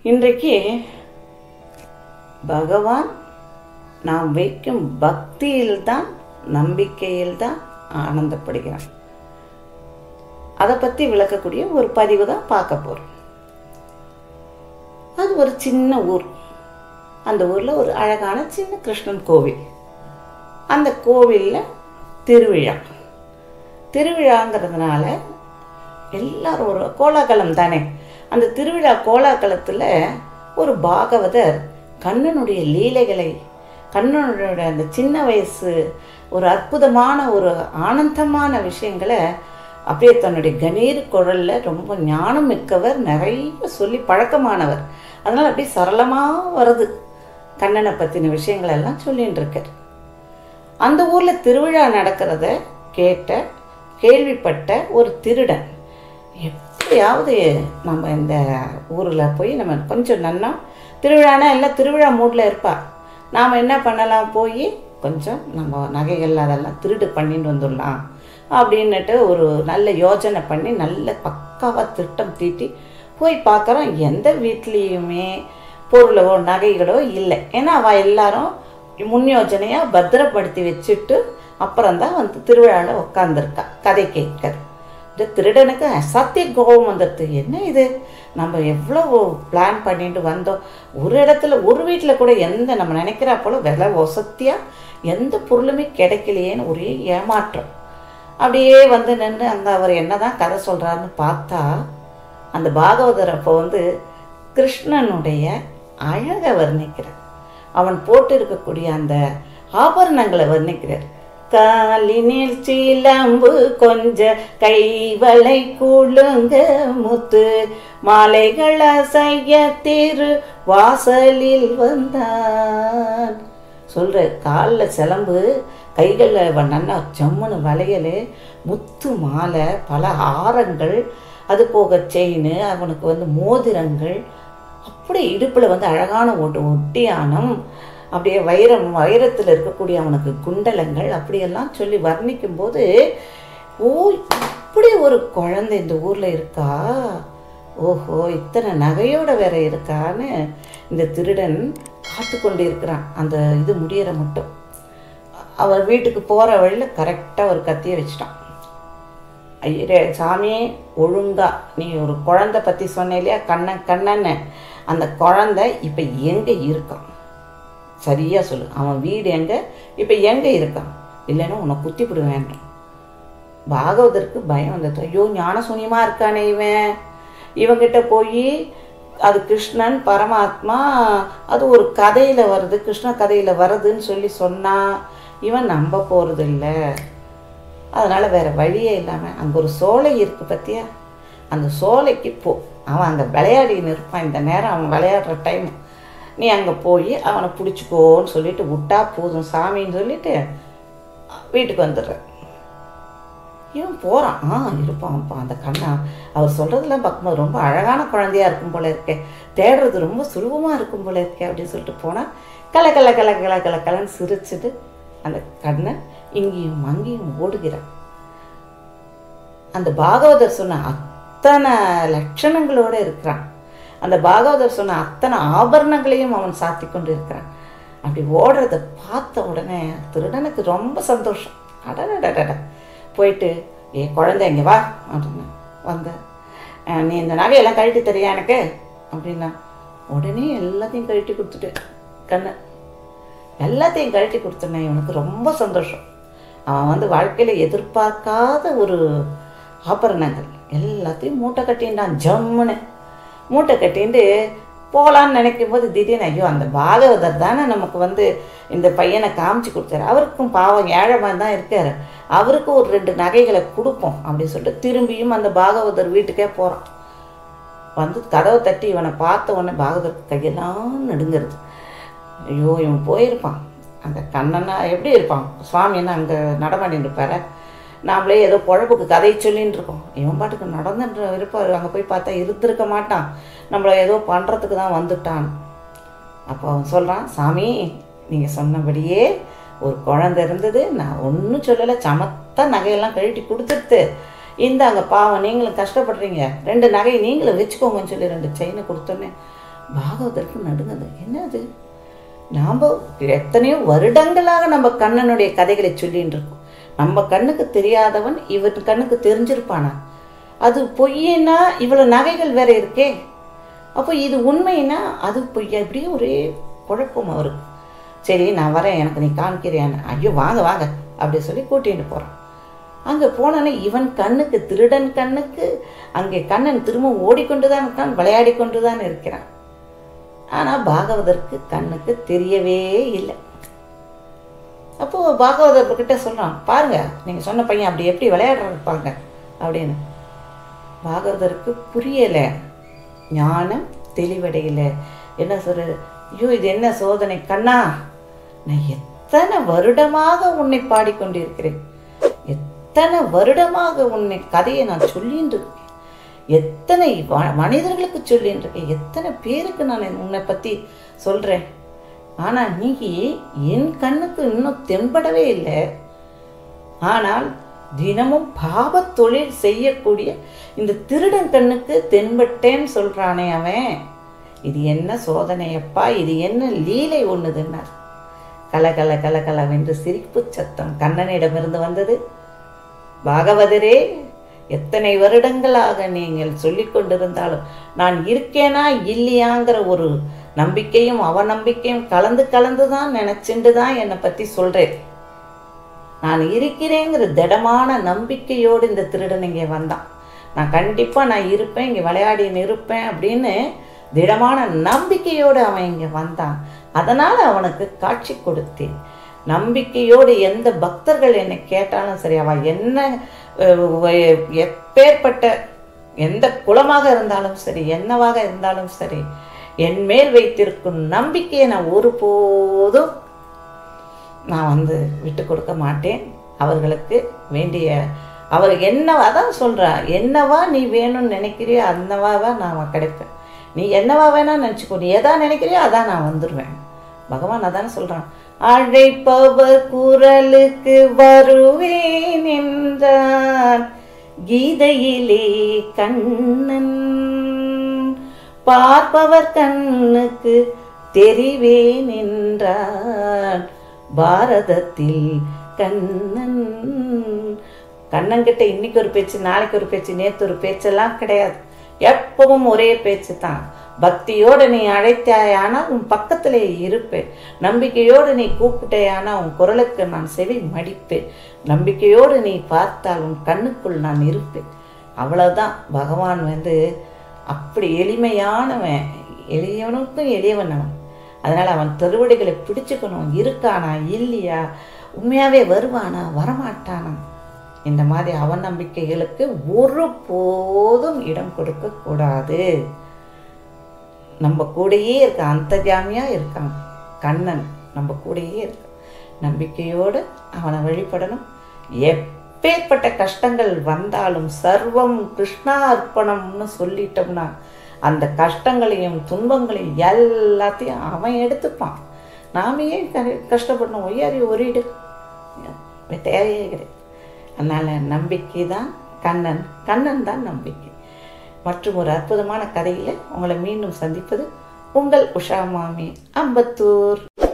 இன்றைக்கு பகவான் நாம் வைக்கும் பக்தியில்தான், நம்பிக்கையில்தான் ஆனந்தப்படுகிறான். அதை பற்றி விளக்கக்கூடிய ஒரு பதிவு தான் பார்க்க போகிறோம். அது ஒரு சின்ன ஊர். அந்த ஊரில் ஒரு அழகான சின்ன கிருஷ்ணன் கோவில். அந்த கோவிலில் திருவிழாங்கிறதுனால எல்லாரும் ஒரு கோலாகலம் தானே. அந்த திருவிழா கோலாகலத்தில் ஒரு பாகவதர் கண்ணனுடைய லீலைகளை, கண்ணனுடைய அந்த சின்ன வயசு ஒரு அற்புதமான ஒரு ஆனந்தமான விஷயங்களை அப்படியே தன்னுடைய கணீர் குரலில் ரொம்ப ஞானம் மிக்கவர், நிறைய சொல்லி பழக்கமானவர். அதனால் அப்படியே சரளமாக வருது கண்ணனை பற்றின விஷயங்கள் எல்லாம் சொல்லின்னு இருக்கார். அந்த ஊரில் திருவிழா நடக்கிறத கேள்விப்பட்ட ஒரு திருடன் எப்படியாவது நம்ம இந்த ஊரில் போய் நம்ம கொஞ்சம் நன்னா, திருவிழானா எல்லாம் திருவிழா மூடில் இருப்பா, நாம் என்ன பண்ணலாம், போய் கொஞ்சம் நம்ம நகைகள் அதெல்லாம் திருடு பண்ணிட்டு வந்துடலாம் அப்படின்னுட்டு ஒரு நல்ல யோஜனை பண்ணி நல்ல பக்காவாக திட்டம் தீட்டி போய் பார்க்குறோம். எந்த வீட்லேயுமே பொருளோ நகைகளோ இல்லை. ஏன்னா அவள் எல்லாரும் முன் யோஜனையாக பத்திரப்படுத்தி வச்சுட்டு அப்புறம்தான் வந்து திருவிழாவில் உட்காந்துருக்கா கதை கேட்கறது. இந்த திருடனுக்கு அசாத்திய கோபம் வந்துடுது. என்ன இது, நம்ம எவ்வளோ பிளான் பண்ணிட்டு வந்தோம், ஒரு இடத்துல ஒரு வீட்டில் கூட எந்த நம்ம நினைக்கிறா போல விலை வசத்தியாக எந்த பொருளுமே கிடைக்கலையேன்னு ஒரே ஏமாற்றம். அப்படியே வந்து நின்று அங்கே அவர் என்ன தான் கதை சொல்கிறாருன்னு பார்த்தா, அந்த பாகவதர் அப்போ வந்து கிருஷ்ணனுடைய அழகை வர்ணிக்கிறார். அவன் போட்டு இருக்கக்கூடிய அந்த ஆபரணங்களை வர்ணிக்கிறார். காலினில் சீலம்பு கொஞ்ச, கைவளை கூழுங்க முத்து, மாலைகளை செய்ய திரு வாசலில் வந்தான் சொல்ற. காலில் சிலம்பு, கைகளில் நன்னா ஜம்முன்னு வளையல், முத்து மாலை, பல ஆரங்கள், அது போக செயின், அவனுக்கு வந்து மோதிரங்கள், அப்படி இடுப்பில் வந்து அழகான ஒட்டியானம், அப்படியே வைரத்தில் இருக்கக்கூடிய அவனுக்கு குண்டலங்கள், அப்படியெல்லாம் சொல்லி வர்ணிக்கும் போது, ஓ இப்படி ஒரு குழந்தை இந்த ஊரில் இருக்கா, ஓஹோ இத்தனை நகையோட வேற இருக்கான்னு இந்த திருடன் காத்து கொண்டு இருக்கிறான். அந்த இது முடியற மட்டும் அவர் வீட்டுக்கு போகிற வழியில் கரெக்டாக ஒரு கத்தியை வச்சுட்டான். ஐயரே சாமி, ஒழுங்கா நீ ஒரு குழந்தை பற்றி சொன்ன இல்லையா, கண்ணன்னு, அந்த குழந்தை இப்போ எங்கே இருக்கான் சரியா சொல்லு, அவன் வீடு எங்கே, இப்போ எங்கே இருக்கான், இல்லைன்னா உன்னை குத்திப்பிட வேண்டும். பாகவதற்கு பயம் வந்தது. ஐயோ ஞான சூன்யமாக இருக்கானே இவங்கிட்ட போய், அது கிருஷ்ணன் பரமாத்மா, அது ஒரு கதையில் வருது, கிருஷ்ண கதையில் வருதுன்னு சொல்லி சொன்னால் இவன் நம்ப போகிறது இல்லை. அதனால் வேறு வழியே இல்லாமல் அங்கே ஒரு சோலை இருக்குது பற்றியா, அந்த சோலைக்கு போ, அவன் அங்கே விளையாடின்னு இருப்பான். இந்த நேரம் அவன் விளையாடுற டைம், நீ அங்கே போய் அவனை பிடிச்சிக்கோன்னு சொல்லிட்டு விட்டா போதும் சாமின்னு சொல்லிட்டு வீட்டுக்கு வந்துடுற. இவன் போகிறான். இருப்பான்ப்பா அந்த கண்ணா, அவர் சொல்கிறதுலாம் பார்க்கும்போது ரொம்ப அழகான குழந்தையாக இருக்கும் போல இருக்கே, தேடுறது ரொம்ப சுலபமாக இருக்கும் போல இருக்கே அப்படின்னு சொல்லிட்டு போனால் கலன்னு சிரிச்சுட்டு அந்த கண்ணை இங்கேயும் அங்கேயும் ஓடுகிறான். அந்த பாகவதர் சொன்ன அத்தனை லட்சணங்களோடு இருக்கிறான். அந்த பாகவதர் சொன்ன அத்தனை ஆபரணங்களையும் அவன் சாத்தி கொண்டு இருக்கிறான். அப்படி ஓடுறத பார்த்த உடனே திருடனுக்கு ரொம்ப சந்தோஷம். அடடடட போயிட்டு, குழந்தை இங்கே வா அப்படின்னா வந்த, நீ இந்த நகையெல்லாம் கழட்டி தரியா எனக்கு அப்படின்னா, உடனே எல்லாத்தையும் கழட்டி கொடுத்துட்டு கண்ணை எல்லாத்தையும் கழட்டி கொடுத்துனேன். இவனுக்கு ரொம்ப சந்தோஷம். அவன் வந்து வாழ்க்கையில் எதிர்பார்க்காத ஒரு ஆபரணங்கள் எல்லாத்தையும் மூட்டை கட்டின்டான். ஜம்முன்னு மூட்டை கட்டின்ட்டு போகலான்னு நினைக்கும் போது திடீர்னு, ஐயோ அந்த பாகவதர் தானே நமக்கு வந்து இந்த பையனை காமிச்சு கொடுத்தாரு, அவருக்கும் பாவம் ஏழைமாக தான் இருக்கார், அவருக்கு ஒரு 2 நகைகளை கொடுப்போம் அப்படின்னு சொல்லிட்டு திரும்பியும் அந்த பாகவதர் வீட்டுக்கே போகிறான். வந்து கதவை தட்டி இவனை பார்த்த உடனே பாகவதற்கு கையெல்லாம் நடுங்கிறது. ஐயோ இவன் போயிருப்பான், அந்த கண்ணனா எப்படி இருப்பான், சுவாமி என்ன அங்கே நடமாடின்னு இருப்பார், நாமளே ஏதோ பொழப்புக்கு கதை சொல்லின்னு இருக்கோம், இவன் பாட்டுக்கு நடந்துட்டு இருப்பார், அங்கே போய் பார்த்தா இருந்திருக்க மாட்டான், நம்மளை ஏதோ பண்ணுறதுக்கு தான் வந்துட்டான். அப்போ அவன் சொல்கிறான், சாமி நீங்கள் சொன்னபடியே ஒரு குழந்தை இருந்தது, நான் ஒன்றும் சொல்லலை, சமத்தான் நகையெல்லாம் கழட்டி கொடுத்துட்டு, இந்தாங்க பாவம் நீங்களும் கஷ்டப்படுறீங்க, 2 நகை நீங்களும் வச்சுக்கோங்கன்னு சொல்லி 2 செயினை கொடுத்தோன்னே பாகவதற்கு நடுங்குது. என்னது, நாம் எத்தனையோ வருடங்களாக நம்ம கண்ணனுடைய கதைகளை சொல்லின்னு இருக்கோம். நம்ம கண்ணுக்கு தெரியாதவன் இவன் கண்ணுக்கு தெரிஞ்சிருப்பானா? அது பொய்னா இவ்வளோ நகைகள் வேற இருக்கே, அப்போ இது உண்மைன்னா அது பொய்யா? இப்படியே ஒரே குழப்பம் அவருக்கு. சரி நான் வரேன், எனக்கு நீ காமிக்கிறியான்னு. ஐயோ வாங்க வாங்க அப்படி சொல்லி கூட்டிகிட்டு போகிறான். அங்கே போனோன்னே இவன் கண்ணுக்கு, திருடன் கண்ணுக்கு அங்கே கண்ணன் திரும்ப ஓடிக்கொண்டு தான் இருக்கான், விளையாடி கொண்டு தான் இருக்கிறான். ஆனால் பாகவதற்கு கண்ணுக்கு தெரியவே இல்லை. அப்போது பாகவதர்கிட்ட சொல்கிறான், பாருங்க நீங்கள் சொன்ன பையன் அப்படி எப்படி விளையாடுறாங்க அப்படின்னு. பாகவதற்கு புரியலை, ஞானம் தெளிவடையலை. என்ன சொல்கிறது, ஐயோ இது என்ன சோதனை கண்ணா, நான் எத்தனை வருடமாக உன்னை பாடிக்கொண்டிருக்கிறேன், எத்தனை வருடமாக உன்னை கதையை நான் சொல்லின்னு இருக்கேன், எத்தனை மனிதர்களுக்கு சொல்லின்னு இருக்கேன், எத்தனை பேருக்கு நான் உன்னை பற்றி சொல்கிறேன். ஆனால் நீ என் கண்ணுக்கு இன்னும் தென்படவே இல்லை. ஆனால் தினமும் பாவ தொழில் செய்யக்கூடிய இந்த திருடன் கண்ணுக்கு தென்பட்டேன்னு சொல்கிறானே அவன், இது என்ன சோதனையப்பா, இது என்ன லீலை ஒன்றுதுன்னார். கலகல கலகலவென்று சிரிப்பு சத்தம் கண்ணனிடமிருந்து வந்தது. பாகவதரே, எத்தனை வருடங்களாக நீங்கள் சொல்லி கொண்டிருந்தாலும் நான் இருக்கேனா இல்லையாங்கிற ஒரு நம்பிக்கையும் அவநம்பிக்கையும் கலந்து கலந்து தான் நினச்சிண்டு தான் என்னை பற்றி சொல்கிறேன். நான் இருக்கிறேங்கிற திடமான நம்பிக்கையோடு இந்த திருடன் இங்கே வந்தான். நான் கண்டிப்பாக நான் இருப்பேன், இங்கே விளையாடின்னு இருப்பேன் அப்படின்னு திடமான நம்பிக்கையோடு அவன் இங்கே வந்தான். அதனால் அவனுக்கு காட்சி கொடுத்தேன். நம்பிக்கையோடு எந்த பக்தர்கள் என்னை கேட்டாலும் சரி, அவள் என்ன எப்பேற்பட்ட எந்த குலமாக இருந்தாலும் சரி, என்னவாக இருந்தாலும் சரி, என் மேல் வைத்திருக்கும் நம்பிக்கையை நான் ஒருபோதும் நான் விட்டு கொடுக்க மாட்டேன். அவர்களுக்கு வேண்டிய அவர் என்னவா தான் சொல்கிறா, என்னவா நீ வேணும்னு நினைக்கிறியோ அந்தவாவா நான் கிடைப்பேன். நீ என்னவா வேணா நினச்சிக்கோ, நீ எதா நினைக்கிறியோ அதான் நான் வந்துடுவேன். பகவான் அதான் சொல்கிறான், அழைப்பவர் குரலுக்கு வருவேன் என்றான் கீதையிலே கண்ணன், பார்ப்பவர் கண்ணுக்கு தெரிவேன் என்றான் பாரதத்தில் கண்ணன். கண்ணன்கிட்ட இன்னைக்கு ஒரு பேச்சு, நாளைக்கு ஒரு பேச்சு, நேற்று ஒரு பேச்செல்லாம் கிடையாது. எப்பவும் ஒரே பேச்சு தான். பக்தியோடு நீ அழைத்தாயானா உன் பக்கத்திலே இருப்பேன். நம்பிக்கையோடு நீ கூப்பிட்டேயானா உன் குரலுக்கு நான் செவி மடிப்பேன். நம்பிக்கையோடு நீ பார்த்தால் உன் கண்ணுக்குள் நான் இருப்பேன். அவ்வளோதான். பகவான் அப்படி எளிமையானவன், எளியவனுக்கும் எளியவன் அவன். அதனால் அவன் திருவடிகளை பிடிச்சுக்கணும். இருக்கானா இல்லையா, உண்மையாகவே வருவானா வரமாட்டானா, இந்த மாதிரி அவநம்பிக்கைகளுக்கு ஒருபோதும் இடம் கொடுக்கக்கூடாது. நம்ம கூடயே இருக்க அந்தர்யாமியாக இருக்கான் கண்ணன், நம்ம கூடயே இருக்க. நம்பிக்கையோடு அவனை வழிபடணும். எப்பேற்பட்ட கஷ்டங்கள் வந்தாலும் சர்வம் கிருஷ்ணா அர்ப்பணம்னு சொல்லிட்டோம்னா அந்த கஷ்டங்களையும் துன்பங்களையும் எல்லாத்தையும் அவன் எடுத்துப்பான். நாம ஏன் கஷ்டப்படணும், ஒய்யாரி ஒரீடு தேவையே கிடையாது. அதனால் நம்பிக்கை தான் கண்ணன், கண்ணன் தான் நம்பிக்கை. மற்றும் ஒரு அற்புதமான கதையில் உங்களை மீண்டும் சந்திப்பது உங்கள் உஷா மாமி, அம்பத்தூர்.